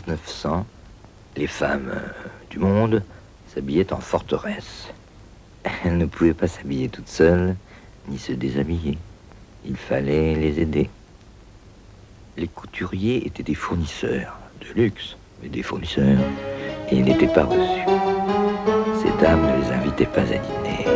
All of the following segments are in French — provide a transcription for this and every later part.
1900, les femmes du monde s'habillaient en forteresse. Elles ne pouvaient pas s'habiller toutes seules, ni se déshabiller. Il fallait les aider. Les couturiers étaient des fournisseurs, de luxe, mais des fournisseurs, et ils n'étaient pas reçus. Ces dames ne les invitaient pas à dîner.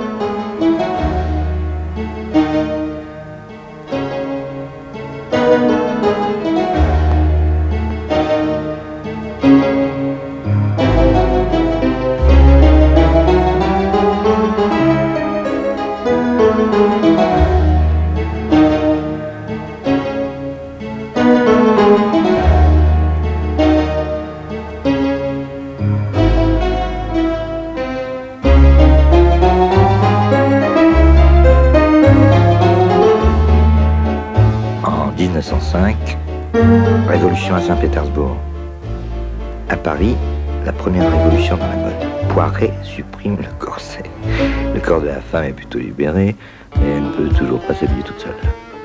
En 1905, révolution à Saint-Pétersbourg. À Paris, la première révolution dans la mode. Poiret supprime le corset. Le corps de la femme est plutôt libéré, mais elle ne peut toujours pas s'habiller toute seule.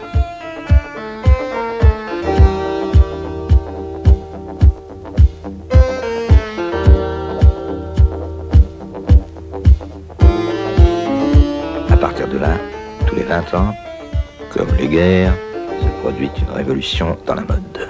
À partir de là, tous les 20 ans, comme les guerres, se produit une révolution dans la mode.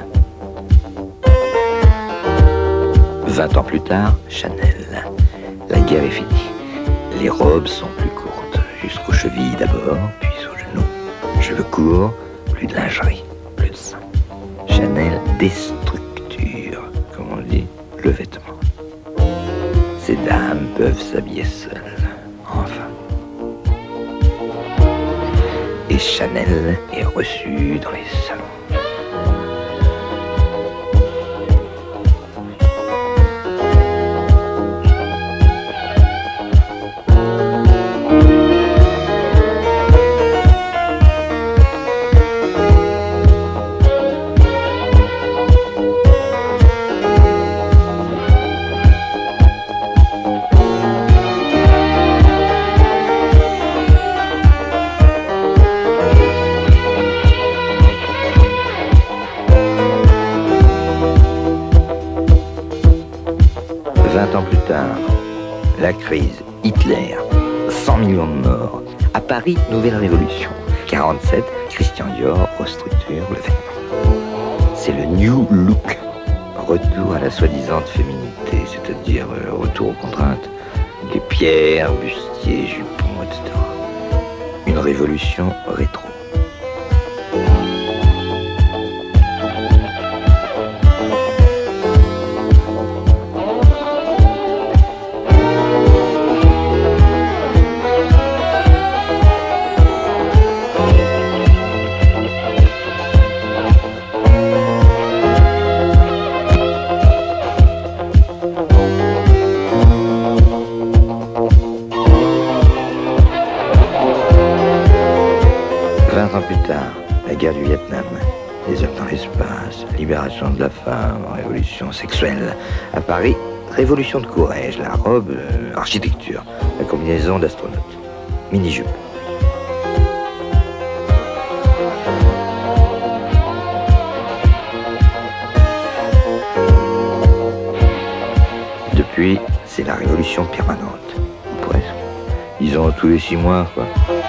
20 ans plus tard, Chanel. La guerre est finie. Les robes sont plus courtes, jusqu'aux chevilles d'abord, puis aux genoux. Cheveux courts, plus de lingerie, plus de sein. Chanel déstructure, comme on dit, le vêtement. Ces dames peuvent s'habiller seules, enfin. Et Chanel est reçu dans les salons. Ans plus tard, la crise, Hitler, 100 millions de morts. À Paris, nouvelle révolution. 47, Christian Dior restructure le vêtement. C'est le New Look. Retour à la soi-disant féminité, c'est-à-dire retour aux contraintes. Des pierres, bustiers, jupons, etc. Une révolution rétro. Ans plus tard, la guerre du Vietnam, les hommes dans l'espace, libération de la femme, révolution sexuelle. À Paris, révolution de courage, la robe, architecture, la combinaison d'astronaute, mini-jupe. Depuis, c'est la révolution permanente, ou presque. Disons tous les 6 mois, quoi.